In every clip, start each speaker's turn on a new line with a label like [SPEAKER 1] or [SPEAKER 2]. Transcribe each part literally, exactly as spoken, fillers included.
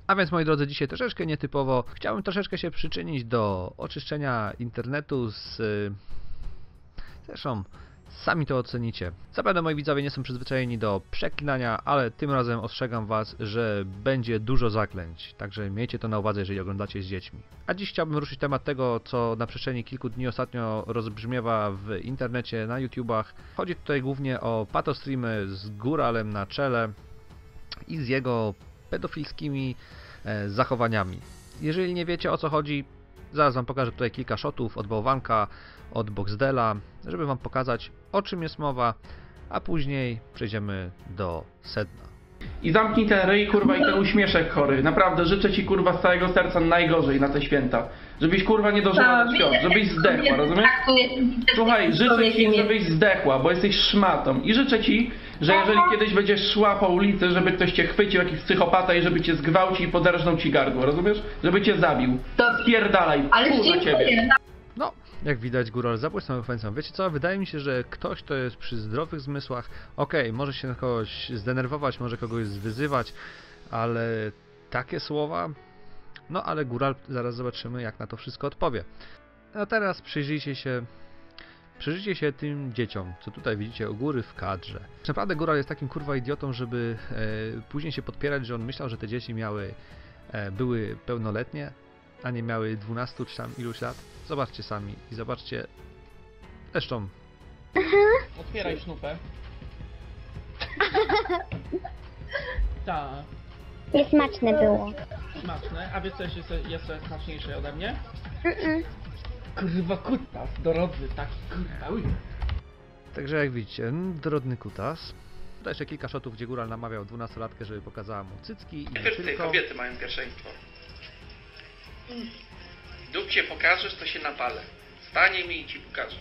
[SPEAKER 1] A więc, moi drodzy, dzisiaj troszeczkę nietypowo. Chciałbym troszeczkę się przyczynić do oczyszczenia internetu z... Zresztą, sami to ocenicie. Zapewne moi widzowie nie są przyzwyczajeni do przeklinania, ale tym razem ostrzegam was, że będzie dużo zaklęć. Także miejcie to na uwadze, jeżeli oglądacie z dziećmi. A dziś chciałbym ruszyć temat tego, co na przestrzeni kilku dni ostatnio rozbrzmiewa w internecie, na YouTubach. Chodzi tutaj głównie o patostreamy z góralem na czele i z jego pedofilskimi e, zachowaniami. Jeżeli nie wiecie, o co chodzi, zaraz wam pokażę tutaj kilka shotów od Bałwanka, od Boxdela, żeby wam pokazać, o czym jest mowa, a później przejdziemy do sedna.
[SPEAKER 2] I zamknij ten ryj, kurwa, i ten uśmieszek chory. Naprawdę, życzę ci, kurwa, z całego serca najgorzej na te święta. Żebyś, kurwa, nie dożyła do świąt, żebyś zdechła, rozumiesz? Słuchaj, życzę ci, żebyś zdechła, bo jesteś szmatą. I życzę ci, że jeżeli kiedyś będziesz szła po ulicy, żeby ktoś cię chwycił, jakiś psychopata, i żeby cię zgwałcił i poderżnął ci gardło, rozumiesz? Żeby cię zabił. Spierdalaj, kurwa ciebie.
[SPEAKER 1] No, jak widać, góral zabójstwem ofensywą. Wiecie co, wydaje mi się, że ktoś, kto jest przy zdrowych zmysłach, okej, okay, może się na kogoś zdenerwować, może kogoś wyzywać, ale takie słowa, no ale góral, zaraz zobaczymy, jak na to wszystko odpowie. A teraz przyjrzyjcie się, przyjrzyjcie się tym dzieciom, co tutaj widzicie u góry w kadrze. Naprawdę góral jest takim kurwa idiotą, żeby e, później się podpierać, że on myślał, że te dzieci miały, e, były pełnoletnie, a nie miały dwunastu czy tam iluś lat. Zobaczcie sami i zobaczcie. Zresztą.
[SPEAKER 2] Otwieraj sznupę. Tak.
[SPEAKER 3] Niesmaczne było.
[SPEAKER 2] Smaczne. A wiesz co jest jeszcze smaczniejsze ode mnie?
[SPEAKER 3] Mm-mm.
[SPEAKER 2] Kurwa kutas, dorodny taki, kurwa, uj.
[SPEAKER 1] Także jak widzicie, dorodny kutas. Tutaj jeszcze kilka shotów, gdzie góral namawiał dwunastolatkę, żeby pokazała mu cycki i nie
[SPEAKER 4] Najpierw
[SPEAKER 1] tylko.
[SPEAKER 4] kobiety mają pierwszeństwo. Dupcie pokażesz, to się napalę. Stanie mi i ci pokażę.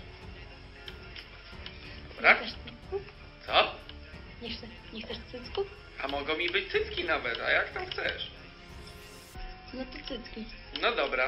[SPEAKER 4] Dobra? Co?
[SPEAKER 3] Nie chcesz, nie chcesz cycków?
[SPEAKER 4] A mogą mi być cycki nawet, a jak tam chcesz?
[SPEAKER 3] No to cycki.
[SPEAKER 4] No dobra.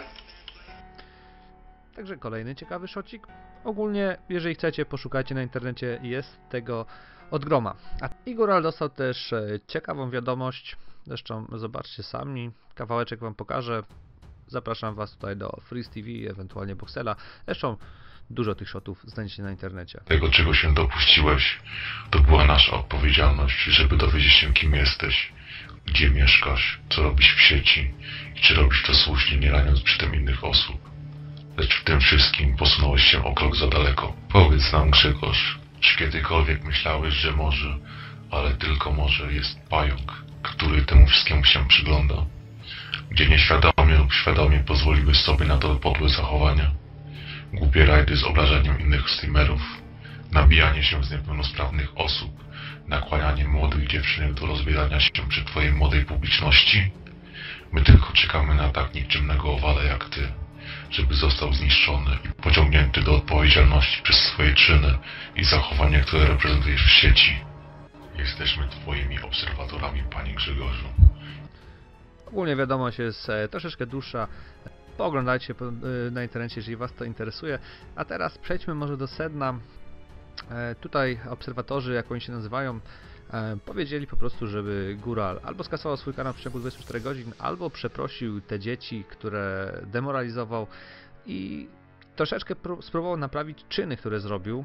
[SPEAKER 1] Także kolejny ciekawy szocik. Ogólnie, jeżeli chcecie, poszukajcie na internecie, jest tego od groma. A i góral dostał też e, ciekawą wiadomość. Zresztą zobaczcie sami, kawałeczek wam pokażę. Zapraszam was tutaj do Freeze T V, ewentualnie Boxela. Zresztą dużo tych shotów znajdziecie na internecie.
[SPEAKER 5] Tego, czego się dopuściłeś, to była nasza odpowiedzialność, żeby dowiedzieć się, kim jesteś, gdzie mieszkasz, co robisz w sieci i czy robisz to słusznie, nie raniąc przy tym innych osób. Lecz w tym wszystkim posunąłeś się o krok za daleko. Powiedz nam, Grzegorz, czy kiedykolwiek myślałeś, że może, ale tylko może jest pająk, który temu wszystkiemu się przygląda? Gdzie nieświadomie lub świadomie pozwoliłeś sobie na to podłe zachowania? Głupie rajdy z obrażaniem innych streamerów, nabijanie się z niepełnosprawnych osób, nakłanianie młodych dziewczynek do rozbierania się przy twojej młodej publiczności? My tylko czekamy na tak nikczemnego owada jak ty, żeby został zniszczony i pociągnięty do odpowiedzialności przez swoje czyny i zachowania, które reprezentujesz w sieci. Jesteśmy twoimi obserwatorami, panie Grzegorzu.
[SPEAKER 1] Ogólnie wiadomość jest e, troszeczkę dłuższa. Pooglądajcie po, e, na internecie, jeżeli was to interesuje. A teraz przejdźmy może do sedna. E, tutaj obserwatorzy, jak oni się nazywają, e, powiedzieli po prostu, żeby góral albo skasował swój kanał w przeciągu dwudziestu czterech godzin, albo przeprosił te dzieci, które demoralizował i troszeczkę spróbował naprawić czyny, które zrobił.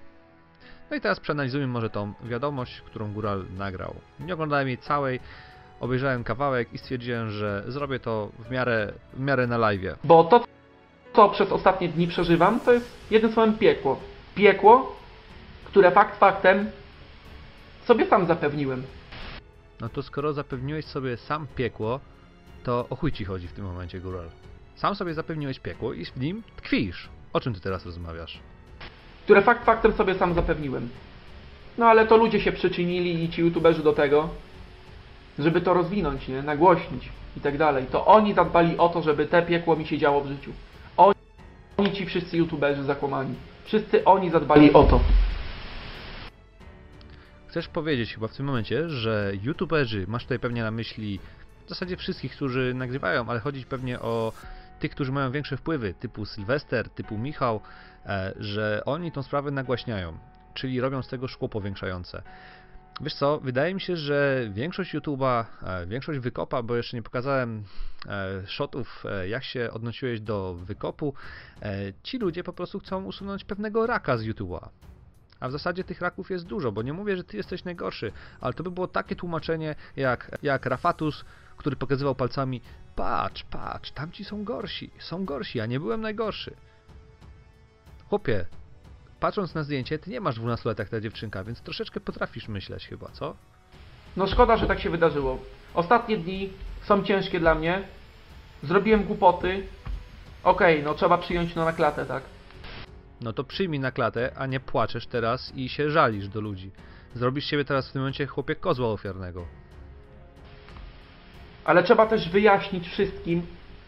[SPEAKER 1] No i teraz przeanalizujmy może tą wiadomość, którą góral nagrał. Nie oglądałem jej całej. Obejrzałem kawałek i stwierdziłem, że zrobię to w miarę, w miarę na live'ie.
[SPEAKER 2] Bo to, co przez ostatnie dni przeżywam, to jest jednym słowem piekło. Piekło, które fakt faktem sobie sam zapewniłem.
[SPEAKER 1] No to skoro zapewniłeś sobie sam piekło, to o chuj ci chodzi w tym momencie, góral. Sam sobie zapewniłeś piekło i w nim tkwisz. O czym ty teraz rozmawiasz?
[SPEAKER 2] Które fakt faktem sobie sam zapewniłem. No ale to ludzie się przyczynili i ci youtuberzy do tego, żeby to rozwinąć, nie? Nagłośnić i tak dalej. To oni zadbali o to, żeby te piekło mi się działo w życiu. Oni, oni ci wszyscy youtuberzy zakłamani. Wszyscy oni zadbali o to.
[SPEAKER 1] Chcesz powiedzieć chyba w tym momencie, że youtuberzy, masz tutaj pewnie na myśli w zasadzie wszystkich, którzy nagrywają, ale chodzi pewnie o tych, którzy mają większe wpływy, typu Sylwester, typu Michał, e, że oni tą sprawę nagłaśniają, czyli robią z tego szkło powiększające. Wiesz co, wydaje mi się, że większość YouTube'a, e, większość wykopa, bo jeszcze nie pokazałem e, shotów, e, jak się odnosiłeś do wykopu, e, ci ludzie po prostu chcą usunąć pewnego raka z YouTube'a. A w zasadzie tych raków jest dużo, bo nie mówię, że ty jesteś najgorszy, ale to by było takie tłumaczenie jak, jak Rafatus, który pokazywał palcami: patrz, patrz, tamci są gorsi, są gorsi, a nie byłem najgorszy. Chłopie, patrząc na zdjęcie, ty nie masz dwunastu lat jak ta dziewczynka, więc troszeczkę potrafisz myśleć chyba, co?
[SPEAKER 2] No szkoda, że tak się wydarzyło. Ostatnie dni są ciężkie dla mnie. Zrobiłem głupoty. Okej, no trzeba przyjąć no na klatę, tak?
[SPEAKER 1] No to przyjmij na klatę, a nie płaczesz teraz i się żalisz do ludzi. Zrobisz siebie teraz w tym momencie, chłopie, kozła ofiarnego.
[SPEAKER 2] Ale trzeba też wyjaśnić wszystkim,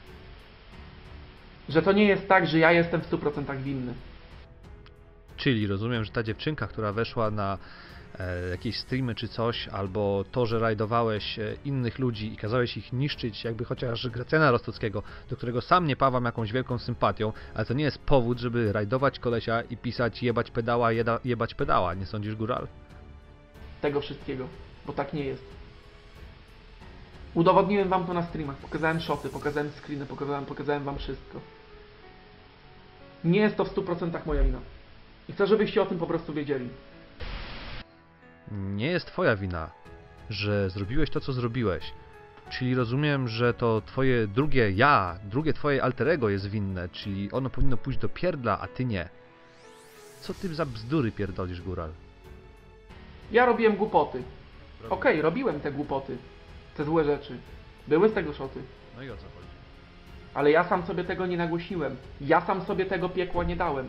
[SPEAKER 2] że to nie jest tak, że ja jestem w stu procentach winny.
[SPEAKER 1] Czyli rozumiem, że ta dziewczynka, która weszła na e, jakieś streamy czy coś, albo to, że rajdowałeś e, innych ludzi i kazałeś ich niszczyć, jakby chociaż Gracjana Rostockiego, do którego sam nie pawam jakąś wielką sympatią, ale to nie jest powód, żeby rajdować kolesia i pisać jebać pedała, jeda, jebać pedała, nie sądzisz, Góral?
[SPEAKER 2] Tego wszystkiego, bo tak nie jest. Udowodniłem wam to na streamach, pokazałem shoty, pokazałem screeny, pokazałem, pokazałem wam wszystko. Nie jest to w stu procentach moja wina. I chcę, żebyście o tym po prostu wiedzieli.
[SPEAKER 1] Nie jest twoja wina, że zrobiłeś to, co zrobiłeś. Czyli rozumiem, że to twoje drugie ja, drugie twoje alter ego jest winne, czyli ono powinno pójść do pierdla, a ty nie. Co ty za bzdury pierdolisz, Góral?
[SPEAKER 2] Ja robiłem głupoty. Okej, robiłem te głupoty. Te złe rzeczy. Były z tego szoty.
[SPEAKER 1] No i o co chodzi?
[SPEAKER 2] Ale ja sam sobie tego nie nagłośniłem. Ja sam sobie tego piekła nie dałem.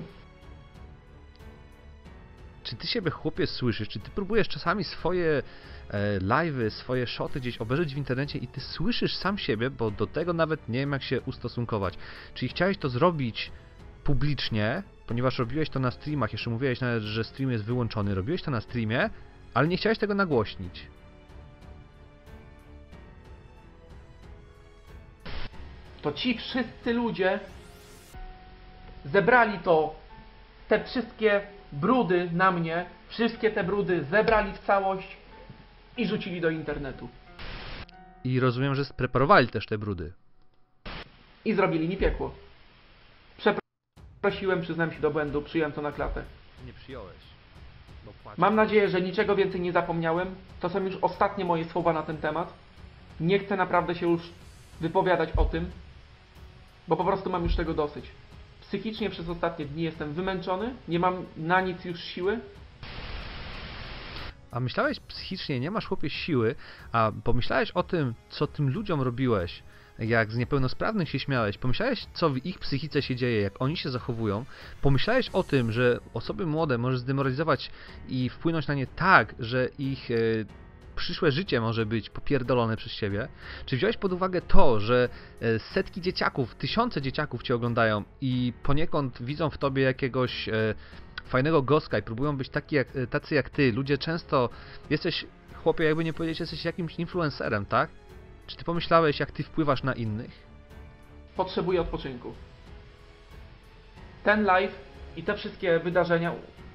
[SPEAKER 1] Czy ty siebie, chłopie, słyszysz? Czy ty próbujesz czasami swoje e, live'y, swoje shoty gdzieś obejrzeć w internecie i ty słyszysz sam siebie, bo do tego nawet nie wiem, jak się ustosunkować. Czyli chciałeś to zrobić publicznie, ponieważ robiłeś to na streamach, jeszcze mówiłeś nawet, że stream jest wyłączony, robiłeś to na streamie, ale nie chciałeś tego nagłośnić.
[SPEAKER 2] To ci wszyscy ludzie zebrali to, te wszystkie brudy na mnie, wszystkie te brudy zebrali w całość i rzucili do internetu.
[SPEAKER 1] I rozumiem, że spreparowali też te brudy.
[SPEAKER 2] I zrobili mi piekło. Przeprosiłem, przyznałem się do błędu, przyjąłem to na klatę.
[SPEAKER 1] Nie przyjąłeś. Bo
[SPEAKER 2] Mam nadzieję, że niczego więcej nie zapomniałem. To są już ostatnie moje słowa na ten temat. Nie chcę naprawdę się już wypowiadać o tym, bo po prostu mam już tego dosyć. Psychicznie przez ostatnie dni jestem wymęczony, nie mam na nic już siły.
[SPEAKER 1] A myślałeś psychicznie, nie masz, chłopie, siły, a pomyślałeś o tym, co tym ludziom robiłeś, jak z niepełnosprawnych się śmiałeś, pomyślałeś, co w ich psychice się dzieje, jak oni się zachowują, pomyślałeś o tym, że osoby młode możesz zdemoralizować i wpłynąć na nie tak, że ich e, przyszłe życie może być popierdolone przez ciebie? Czy wziąłeś pod uwagę to, że e, setki dzieciaków, tysiące dzieciaków cię oglądają i poniekąd widzą w tobie jakiegoś e, fajnego goska i próbują być taki jak, tacy jak ty? Ludzie często, jesteś, chłopie, jakby nie powiedzieć, jesteś jakimś influencerem, tak? Czy ty pomyślałeś, jak ty wpływasz na innych?
[SPEAKER 2] Potrzebuję odpoczynku. Ten live i te wszystkie wydarzenia,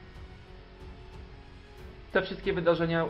[SPEAKER 2] te wszystkie wydarzenia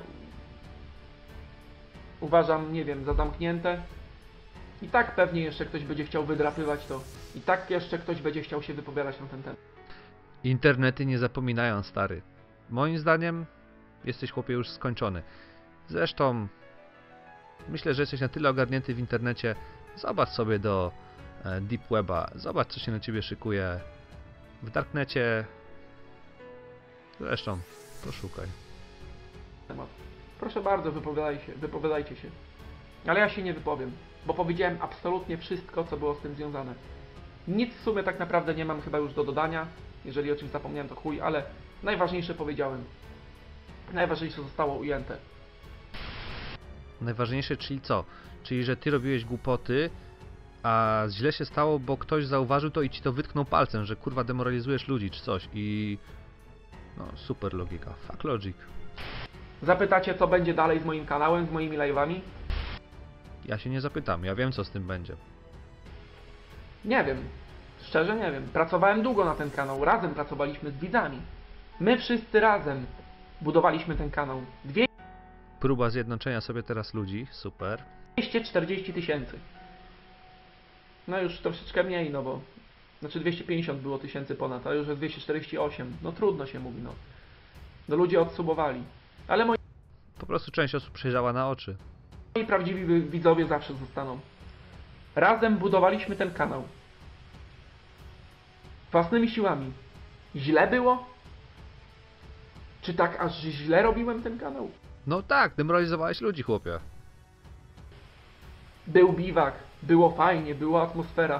[SPEAKER 2] uważam, nie wiem, za zamknięte. I tak pewnie jeszcze ktoś będzie chciał wydrapywać to. I tak jeszcze ktoś będzie chciał się wypowiadać na ten temat.
[SPEAKER 1] Internety nie zapominają, stary. Moim zdaniem jesteś, chłopie, już skończony. Zresztą myślę, że jesteś na tyle ogarnięty w internecie. Zobacz sobie do e, Deep Weba. Zobacz, co się na ciebie szykuje w Darknecie. Zresztą poszukaj.
[SPEAKER 2] Temat. Proszę bardzo, wypowiadaj się, wypowiadajcie się. Ale ja się nie wypowiem, bo powiedziałem absolutnie wszystko, co było z tym związane. Nic w sumie tak naprawdę nie mam chyba już do dodania. Jeżeli o czymś zapomniałem, to chuj, ale najważniejsze powiedziałem. Najważniejsze zostało ujęte.
[SPEAKER 1] Najważniejsze, czyli co? Czyli, że ty robiłeś głupoty, a źle się stało, bo ktoś zauważył to i ci to wytknął palcem, że kurwa demoralizujesz ludzi czy coś i... No, super logika. Fuck logic.
[SPEAKER 2] Zapytacie, co będzie dalej z moim kanałem, z moimi live'ami?
[SPEAKER 1] Ja się nie zapytam, ja wiem, co z tym będzie.
[SPEAKER 2] Nie wiem. Szczerze nie wiem. Pracowałem długo na ten kanał. Razem pracowaliśmy z widzami. My wszyscy razem budowaliśmy ten kanał. Dwie
[SPEAKER 1] próba zjednoczenia sobie teraz ludzi, super.
[SPEAKER 2] dwieście czterdzieści tysięcy. No już troszeczkę mniej, no bo... Znaczy dwieście pięćdziesiąt było tysięcy ponad, a już jest dwieście czterdzieści osiem. No trudno się mówi, no. No ludzie odsubowali. Ale moi,
[SPEAKER 1] Po prostu część osób przejrzała na oczy.
[SPEAKER 2] moi prawdziwi widzowie zawsze zostaną. Razem budowaliśmy ten kanał. Własnymi siłami. Źle było? Czy tak aż źle robiłem ten kanał?
[SPEAKER 1] No tak, demoralizowałeś ludzi, chłopie.
[SPEAKER 2] Był biwak, było fajnie, była atmosfera.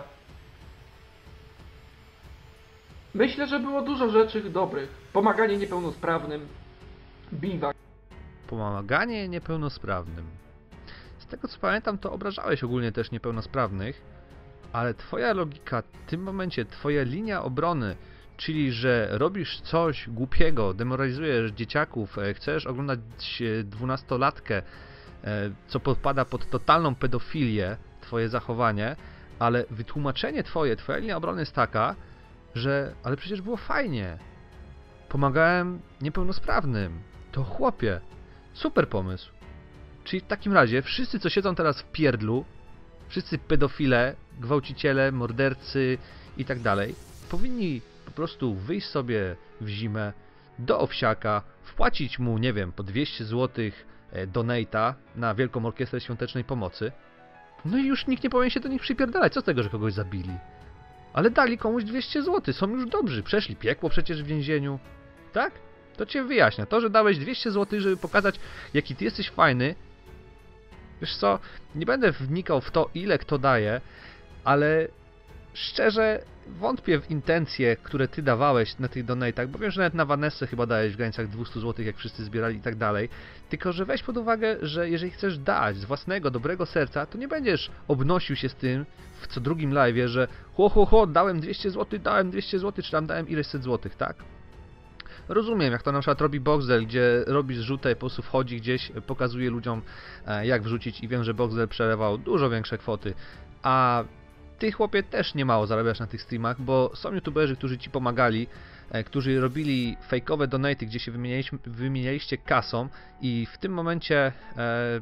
[SPEAKER 2] Myślę, że było dużo rzeczy dobrych. Pomaganie niepełnosprawnym, biwak.
[SPEAKER 1] Pomaganie niepełnosprawnym. Z tego co pamiętam, to obrażałeś ogólnie też niepełnosprawnych, ale twoja logika w tym momencie, twoja linia obrony, czyli że robisz coś głupiego, demoralizujesz dzieciaków, e, chcesz oglądać e, dwunastolatkę, e, co podpada pod totalną pedofilię, twoje zachowanie, ale wytłumaczenie twoje, twoja linia obrony jest taka, że ale przecież było fajnie. Pomagałem niepełnosprawnym. To chłopie. Super pomysł. Czyli w takim razie wszyscy, co siedzą teraz w pierdlu, wszyscy pedofile, gwałciciele, mordercy i tak dalej, powinni po prostu wyjść sobie w zimę do Owsiaka, wpłacić mu, nie wiem, po dwieście złotych donate'a na Wielką Orkiestrę Świątecznej Pomocy. No i już nikt nie powinien się do nich przypierdalać. Co z tego, że kogoś zabili? Ale dali komuś dwieście złotych, są już dobrzy, przeszli piekło przecież w więzieniu. Tak? To cię wyjaśnia. To, że dałeś dwieście złotych, żeby pokazać, jaki ty jesteś fajny. Wiesz co, nie będę wnikał w to, ile kto daje, ale szczerze wątpię w intencje, które ty dawałeś na tych donatach, bo wiem, że nawet na Vanessę chyba dałeś w granicach dwieście złotych, jak wszyscy zbierali i tak dalej. Tylko, że weź pod uwagę, że jeżeli chcesz dać z własnego, dobrego serca, to nie będziesz obnosił się z tym w co drugim live'ie, że ho, ho, ho, dałem dwieście złotych, dałem dwieście złotych, czy tam dałem ileś set złotych, tak? Rozumiem, jak to na przykład robi Boxel, gdzie robi zrzutę i po prostu wchodzi gdzieś, pokazuje ludziom, jak wrzucić, i wiem, że Boxel przelewał dużo większe kwoty, a ty, chłopie, też nie mało zarabiasz na tych streamach, bo są youtuberzy, którzy ci pomagali, którzy robili fejkowe donaty, gdzie się wymienialiśmy, wymienialiście kasą, i w tym momencie e,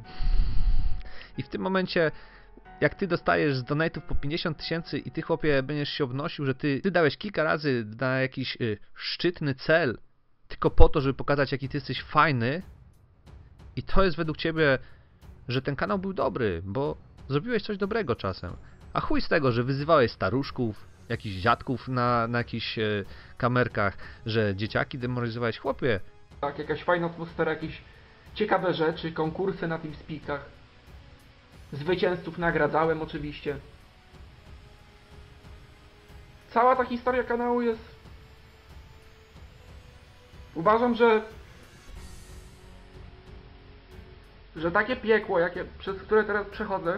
[SPEAKER 1] i w tym momencie jak ty dostajesz z donatów po pięćdziesiąt tysięcy i ty, chłopie, będziesz się obnosił, że ty, ty dałeś kilka razy na jakiś y, szczytny cel, tylko po to, żeby pokazać, jaki ty jesteś fajny, i to jest według ciebie, że ten kanał był dobry, bo zrobiłeś coś dobrego czasem. A chuj z tego, że wyzywałeś staruszków, jakichś dziadków na, na jakichś e, kamerkach, że dzieciaki demoralizowałeś, chłopie.
[SPEAKER 2] Tak, jakaś fajna atmosfera, jakieś ciekawe rzeczy, konkursy na TeamSpeakach. Zwycięzców nagradzałem oczywiście. Cała ta historia kanału jest... Uważam, że... że takie piekło, jakie, przez które teraz przechodzę,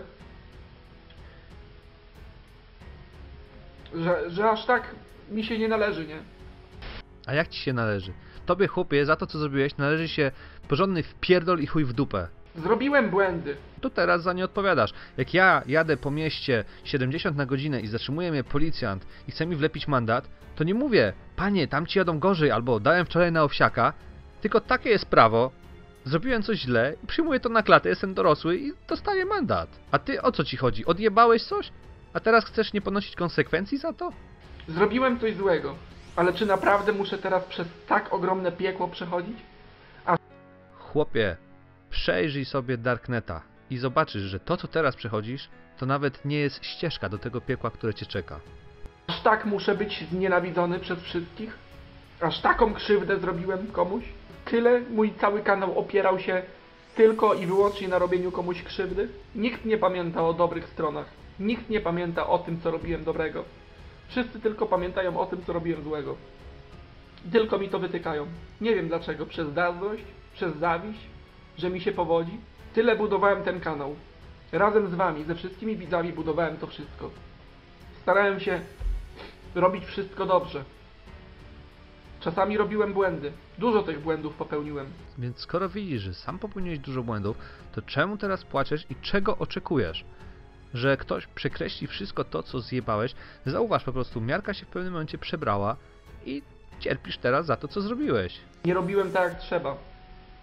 [SPEAKER 2] że, że aż tak mi się nie należy, nie?
[SPEAKER 1] A jak ci się należy? Tobie, chłopie, za to, co zrobiłeś, należy się porządny wpierdol i chuj w dupę.
[SPEAKER 2] Zrobiłem błędy.
[SPEAKER 1] Tu teraz za nie odpowiadasz. Jak ja jadę po mieście siedemdziesiąt na godzinę i zatrzymuje mnie policjant i chce mi wlepić mandat, to nie mówię, panie, tam ci jadą gorzej, albo dałem wczoraj na Owsiaka, tylko takie jest prawo, zrobiłem coś źle i przyjmuję to na klatę, jestem dorosły i dostaję mandat. A ty, o co ci chodzi? Odjebałeś coś? A teraz chcesz nie ponosić konsekwencji za to?
[SPEAKER 2] Zrobiłem coś złego. Ale czy naprawdę muszę teraz przez tak ogromne piekło przechodzić?
[SPEAKER 1] Chłopie, przejrzyj sobie Darkneta i zobaczysz, że to, co teraz przechodzisz, to nawet nie jest ścieżka do tego piekła, które cię czeka.
[SPEAKER 2] Aż tak muszę być znienawidzony przez wszystkich? Aż taką krzywdę zrobiłem komuś? Tyle mój cały kanał opierał się tylko i wyłącznie na robieniu komuś krzywdy? Nikt nie pamięta o dobrych stronach. Nikt nie pamięta o tym, co robiłem dobrego. Wszyscy tylko pamiętają o tym, co robiłem złego. Tylko mi to wytykają. Nie wiem dlaczego. Przez zazdrość? Przez zawiść? Że mi się powodzi? Tyle budowałem ten kanał. Razem z wami, ze wszystkimi widzami budowałem to wszystko. Starałem się robić wszystko dobrze. Czasami robiłem błędy. Dużo tych błędów popełniłem.
[SPEAKER 1] Więc skoro widzisz, że sam popełniłeś dużo błędów, to czemu teraz płaczesz i czego oczekujesz? Że ktoś przekreśli wszystko to, co zjebałeś? Zauważ, po prostu miarka się w pewnym momencie przebrała i cierpisz teraz za to, co zrobiłeś.
[SPEAKER 2] Nie robiłem tak, jak trzeba.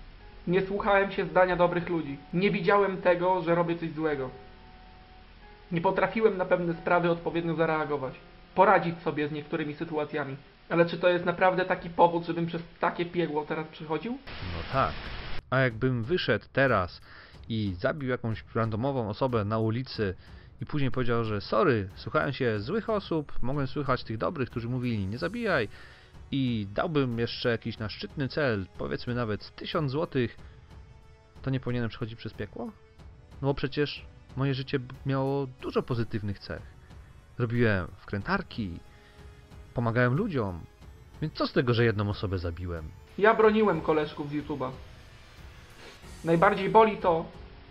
[SPEAKER 2] Nie słuchałem się zdania dobrych ludzi. Nie widziałem tego, że robię coś złego. Nie potrafiłem na pewne sprawy odpowiednio zareagować. Poradzić sobie z niektórymi sytuacjami. Ale czy to jest naprawdę taki powód, żebym przez takie piegło teraz przechodził?
[SPEAKER 1] No tak. A jakbym wyszedł teraz i zabił jakąś randomową osobę na ulicy i później powiedział, że sorry, słuchałem się złych osób, mogłem słychać tych dobrych, którzy mówili nie zabijaj i dałbym jeszcze jakiś na szczytny cel, powiedzmy nawet tysiąc złotych, to nie powinienem przechodzić przez piekło? No bo przecież moje życie miało dużo pozytywnych cech. Robiłem wkrętarki, pomagałem ludziom, więc co z tego, że jedną osobę zabiłem?
[SPEAKER 2] Ja broniłem koleżków z YouTube'a. Najbardziej boli to,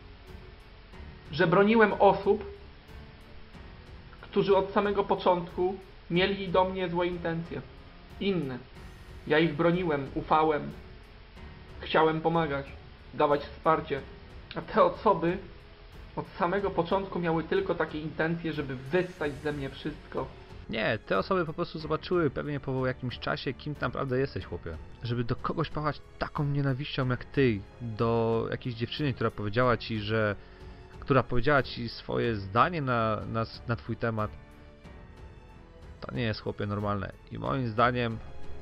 [SPEAKER 2] że broniłem osób, którzy od samego początku mieli do mnie złe intencje. Inne. Ja ich broniłem, ufałem, chciałem pomagać, dawać wsparcie. A te osoby od samego początku miały tylko takie intencje, żeby wystać ze mnie wszystko.
[SPEAKER 1] Nie, te osoby po prostu zobaczyły pewnie po jakimś czasie, kim ty naprawdę jesteś, chłopie. Żeby do kogoś pałać taką nienawiścią jak ty, do jakiejś dziewczyny, która powiedziała ci, że... która powiedziała ci swoje zdanie na, na, na twój temat, to nie jest, chłopie, normalne. I moim zdaniem...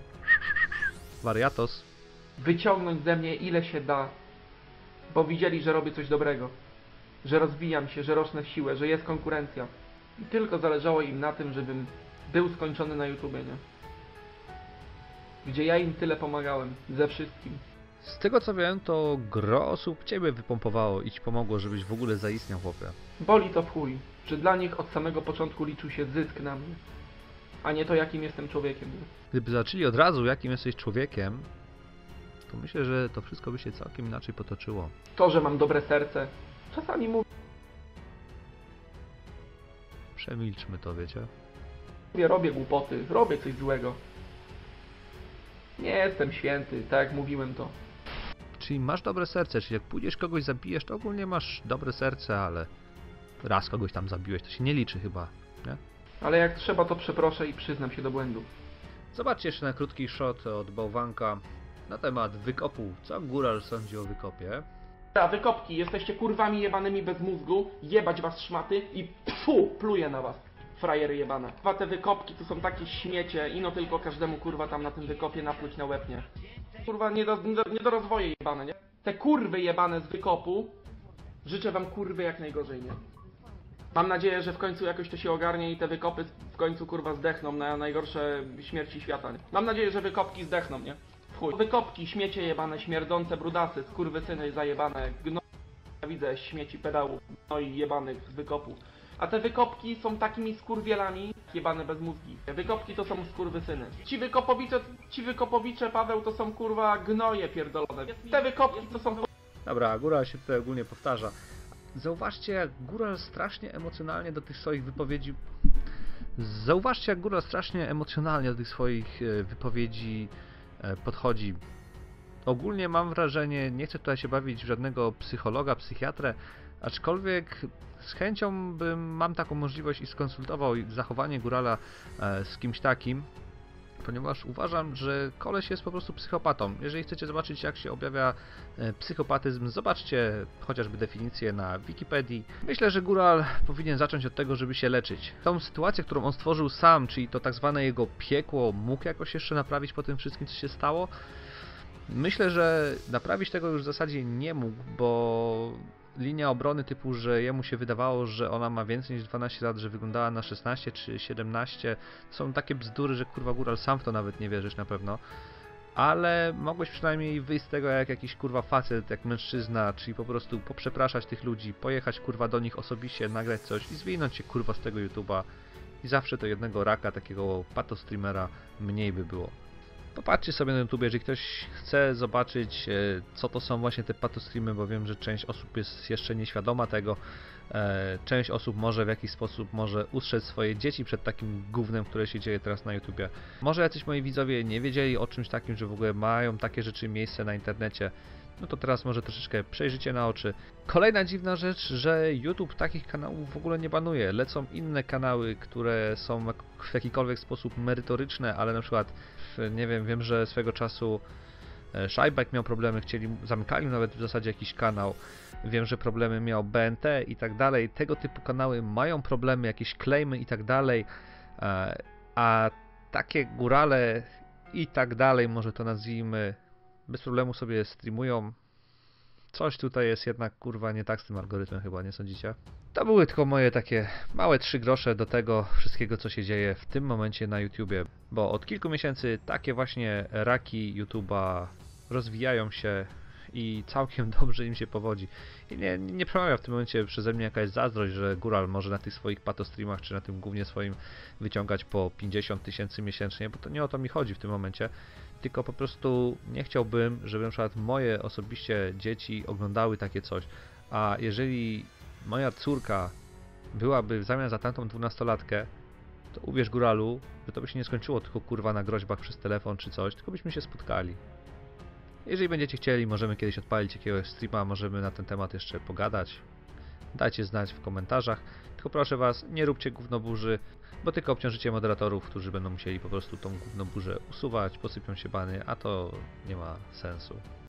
[SPEAKER 1] wariatos.
[SPEAKER 2] Wyciągnąć ze mnie ile się da, bo widzieli, że robię coś dobrego. Że rozwijam się, że rosnę w siłę, że jest konkurencja. I tylko zależało im na tym, żebym był skończony na YouTubie, nie? Gdzie ja im tyle pomagałem, ze wszystkim.
[SPEAKER 1] Z tego co wiem, to gro osób ciebie wypompowało i ci pomogło, żebyś w ogóle zaistniał, chłopie.
[SPEAKER 2] Boli to w chuj, że dla nich od samego początku liczył się zysk na mnie, a nie to, jakim jestem człowiekiem. Nie?
[SPEAKER 1] Gdyby zaczęli od razu, jakim jesteś człowiekiem, to myślę, że to wszystko by się całkiem inaczej potoczyło.
[SPEAKER 2] To, że mam dobre serce, czasami mówię,
[SPEAKER 1] Przemilczmy to, wiecie?
[SPEAKER 2] robię głupoty, robię coś złego. Nie jestem święty, tak jak mówiłem to.
[SPEAKER 1] Czyli masz dobre serce, czyli jak pójdziesz kogoś zabijesz, to ogólnie masz dobre serce, ale raz kogoś tam zabiłeś, to się nie liczy chyba, nie?
[SPEAKER 2] Ale jak trzeba, to przeproszę i przyznam się do błędu.
[SPEAKER 1] Zobaczcie jeszcze na krótki shot od Bałwanka na temat wykopu. Co góral sądzi o wykopie?
[SPEAKER 2] A wykopki, jesteście kurwami jebanymi bez mózgu, jebać was szmaty i pfu, pluję na was, frajery jebane. Dwa te wykopki to są takie śmiecie, ino tylko każdemu kurwa tam na tym wykopie napluć na łeb, nie? Kurwa nie do, nie do, nie do rozwoju jebane, nie? Te kurwy jebane z wykopu, życzę wam kurwy jak najgorzej, nie? Mam nadzieję, że w końcu jakoś to się ogarnie i te wykopy w końcu kurwa zdechną na najgorsze śmierci świata, nie? Mam nadzieję, że wykopki zdechną, nie? W chuj. Wykopki, śmiecie jebane, śmierdzące brudasy, skurwysyny zajebane, gno... Widzę śmieci pedałów, no i jebanych z wykopu. A te wykopki są takimi skurwielami, jebane bez mózgi. Wykopki to są skurwysyny. Ci wykopowicze, ci wykopowicze, Paweł, to są kurwa gnoje pierdolone. Te wykopki to są...
[SPEAKER 1] Dobra, góral się tutaj ogólnie powtarza. Zauważcie, jak góral strasznie emocjonalnie do tych swoich wypowiedzi... Zauważcie, jak góral strasznie emocjonalnie do tych swoich wypowiedzi podchodzi. Ogólnie mam wrażenie, nie chcę tutaj się bawić w żadnego psychologa, psychiatrę, aczkolwiek z chęcią bym, mam taką możliwość i skonsultował zachowanie górala z kimś takim, ponieważ uważam, że koleś jest po prostu psychopatą. Jeżeli chcecie zobaczyć, jak się objawia psychopatyzm, zobaczcie chociażby definicję na Wikipedii. Myślę, że góral powinien zacząć od tego, żeby się leczyć. Tą sytuację, którą on stworzył sam, czyli to tak zwane jego piekło, mógł jakoś jeszcze naprawić po tym wszystkim, co się stało. Myślę, że naprawić tego już w zasadzie nie mógł, bo linia obrony typu, że jemu się wydawało, że ona ma więcej niż dwanaście lat, że wyglądała na szesnaście czy siedemnaście, są takie bzdury, że kurwa góral sam w to nawet nie wierzysz na pewno. Ale mogłeś przynajmniej wyjść z tego jak jakiś kurwa facet, jak mężczyzna, czyli po prostu poprzepraszać tych ludzi, pojechać kurwa do nich osobiście, nagrać coś i zwinąć się kurwa z tego YouTube'a i zawsze to jednego raka, takiego patostreamera mniej by było. Popatrzcie sobie na YouTube, jeżeli ktoś chce zobaczyć, co to są właśnie te patostreamy, bo wiem, że część osób jest jeszcze nieświadoma tego. Część osób może w jakiś sposób może ustrzec swoje dzieci przed takim gównem, które się dzieje teraz na YouTubie. Może jacyś moi widzowie nie wiedzieli o czymś takim, że w ogóle mają takie rzeczy miejsce na internecie. No to teraz może troszeczkę przejrzycie na oczy. Kolejna dziwna rzecz, że YouTube takich kanałów w ogóle nie banuje. Lecą inne kanały, które są w jakikolwiek sposób merytoryczne, ale na przykład, nie wiem, wiem, że swego czasu E, Szajbek miał problemy, chcieli, zamykali nawet w zasadzie jakiś kanał. Wiem, że problemy miał B N T i tak dalej. Tego typu kanały mają problemy, jakieś claimy i tak dalej. E, a takie górale i tak dalej, może to nazwijmy, bez problemu sobie streamują. Coś tutaj jest jednak kurwa nie tak z tym algorytmem, chyba nie sądzicie? To były tylko moje takie małe trzy grosze do tego wszystkiego, co się dzieje w tym momencie na YouTubie, bo od kilku miesięcy takie właśnie raki YouTuba rozwijają się i całkiem dobrze im się powodzi. I nie, nie przemawia w tym momencie przeze mnie jakaś zazdrość, że góral może na tych swoich patostreamach, czy na tym głównie swoim wyciągać po pięćdziesiąt tysięcy miesięcznie, bo to nie o to mi chodzi w tym momencie, tylko po prostu nie chciałbym, żeby na przykład moje osobiście dzieci oglądały takie coś, a jeżeli moja córka byłaby w zamian za tamtą dwunastolatkę, to uwierz góralu, że to by się nie skończyło tylko kurwa na groźbach przez telefon czy coś, tylko byśmy się spotkali. Jeżeli będziecie chcieli, możemy kiedyś odpalić jakiegoś streama, możemy na ten temat jeszcze pogadać. Dajcie znać w komentarzach. Tylko proszę was, nie róbcie gównoburzy, bo tylko obciążycie moderatorów, którzy będą musieli po prostu tą gównoburzę usuwać, posypią się bany, a to nie ma sensu.